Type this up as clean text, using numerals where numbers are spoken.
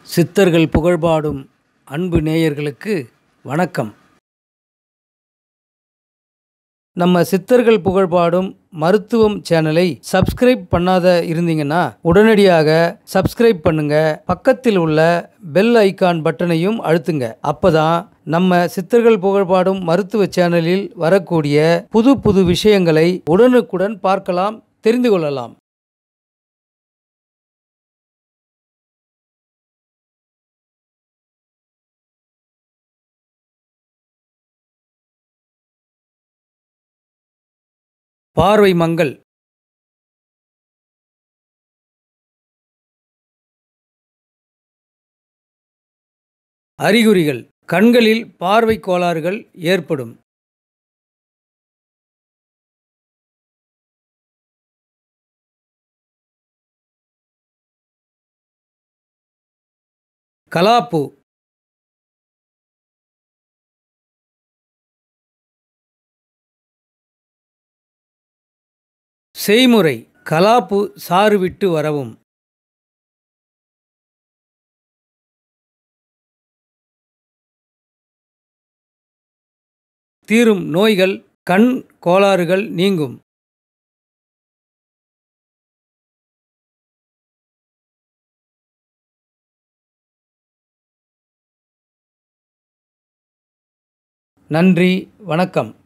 சித்தர்கள் புகழ்பாடும் அன்பு நேயர்களுக்கு வணக்கம். நம்ம சித்தர்கள் புகழ்பாடும் மருத்துவம் சேனலை சப்ஸ்கிரைப் பண்ணாத இருந்தீங்கன்னா உடனடியாக சப்ஸ்கிரைப் பண்ணுங்க. பக்கத்தில் உள்ள பெல் ஐகான் பட்டனையும் அழுத்துங்க. அப்பதான் நம்ம சித்தர்கள் புகழ்பாடும் மருத்துவ சேனலில் வரக்கூடிய புது புது விஷயங்களை உடனுக்குடன் பார்க்கலாம், தெரிந்து கொள்ளலாம். பார்வை மங்கல். அறிகுறிகள்: கண்களில் பார்வை கோளாறுகள் ஏற்படும். கலாப்பு. செய்முறை: கலாப்பு சாறு விட்டு வரவும். தீரும் நோய்கள்: கண் கோளாறுகள் நீங்கும். நன்றி, வணக்கம்.